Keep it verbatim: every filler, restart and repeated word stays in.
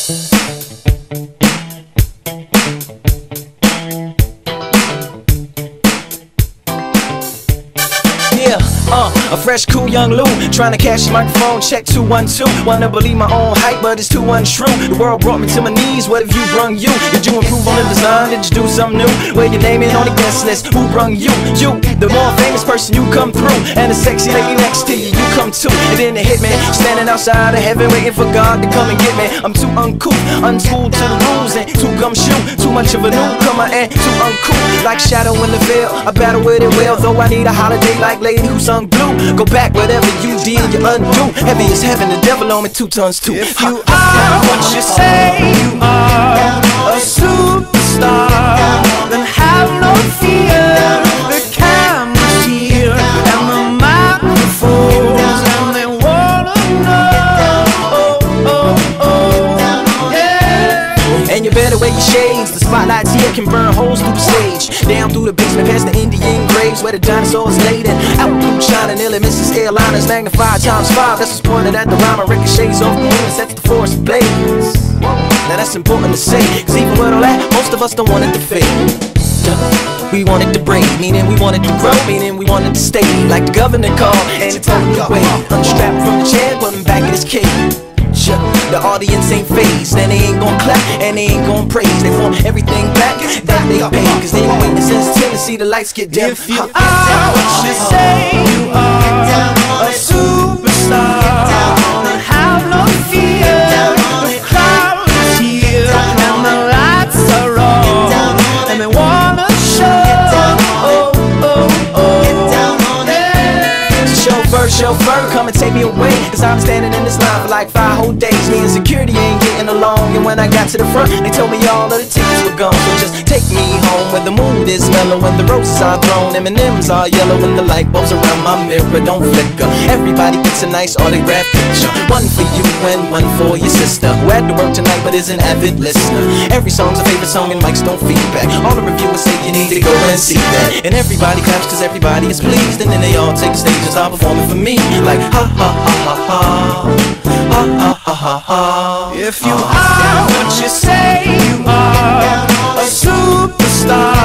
Yeah, uh, a fresh, cool young Lou, trying to cash the microphone, check two one two. Wanna believe my own hype, but it's too untrue. The world brought me to my knees, what have you brung you? Did you improve on the design, did you do something new? Where your name ain't on the guest list, who brung you? You, the more famous person, you come through. And the sexy lady next to you, you come too. And then the hitman, standing outside of heaven, waiting for God to come and get me. I'm too uncouth, unschooled to the rules, and too gumshoe. Too much of a newcomer and too uncouth. Like shadow in the veil, I battle with it well. Though I need a holiday like lady who sung blue. Go back, whatever you did, you undo. Heavy as heaven, the devil on me two tons too. If you are what you say you are, a superstar, then have no fear. The camera's here and the microphones, and they wanna know. Oh, oh, oh, yeah. And you better wear your shades. The spotlights here can burn holes through the stage. Down through the basement past the Indian graves where the dinosaurs laid. And out through China, nearly misses airliners, magnified times five. That's what's pointed at the rhyme. Ricochets off the moon and sets the forest ablaze. Now that's important to say, cause even with all that, most of us don't want it to fade. We want it to break, meaning we want it to grow, meaning we want it to stay. Like the governor called and it told me away. Unstrapped from the chair, put him back in his cage. The audience ain't phased, and they ain't gon' clap, and they ain't gon' praise. They want everything back that they pay, cause they waiting since ten to see the lights get dim. If you are what you say you are, a superstar, then have no fear. The crowd is here, and the lights are on, and they wanna show. Oh, oh, oh, yeah. Chauffeur, chauffeur, come and take me away, cause I'm standing in this line for like five whole days. Me and security ain't getting along, and when I got to the front, they told me all of the tickets were gone. So just take me home where the mood is mellow and the roses are thrown, M and M's are yellow and the light bulbs around my mirror don't flicker. Everybody gets a nice autograph picture, one for you and one for your sister who had to work tonight but is an avid listener. Every song's a favorite song and mics don't feedback. All the reviewers say you need to go and see that. And everybody claps cause everybody is pleased, and then they all take the stage and start performing for me. Like ha ha ha ha ha, ha ha ha ha ha. If you are what you say you are, a superstar,